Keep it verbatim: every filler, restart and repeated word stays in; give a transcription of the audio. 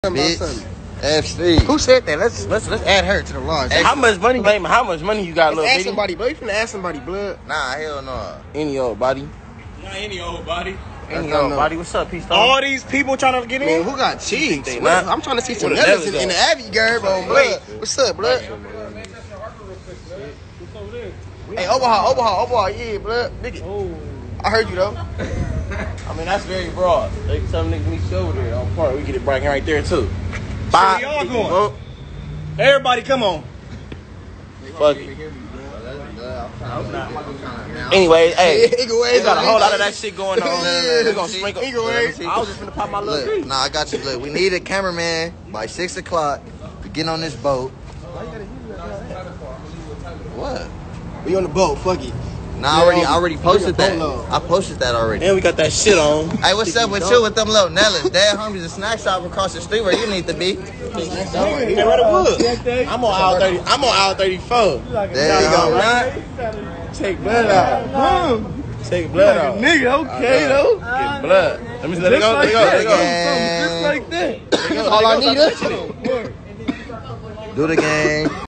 Bitch. F C. Who said that? Let's let's let's add her to the lodge. Hey, how much money, baby? How much money you got, Let's little ask bitty? somebody, bro. You finna ask somebody, blood. Nah, hell no. Any old body. Not any old body. Any not old no. body. What's up, Peace Stone? All these people trying to get Man, in. who got cheeks? They What- not. I'm trying to see some Where the letters devils in, in the at? Abbey girl, bro. Blood. What's up, blood? Hey, Omaha, Omaha, Omaha, yeah, blood. Nigga. I heard you though. I mean, that's very broad. They some niggas need to over there on part. We get it bragging right there too. Where we all going? Everybody, come on. Fuck it. Anyway, hey, Inglewood, we got a whole lot of that shit going on. Yeah. We gonna sprinkle. Inglewood. I was just finna pop my little Look, piece. nah, I got you. Look, we need a cameraman by six o'clock to get on this boat. What? We on the boat, fuck it. Nah, I already, I already posted that. I posted that already. And we got that shit on. Hey, what's up with you with them little Nellas? Dad, homies, a snack shop across the street where you need to be. Hey, where the wood? I'm on aisle thirty. I'm on aisle thirty-four. There you There you go, go. right? Take blood out. Take blood out. Nigga, okay though. Get blood. Let me let it go. Let it go. Let it go. Gang. Just like that. All I need is. Do the game.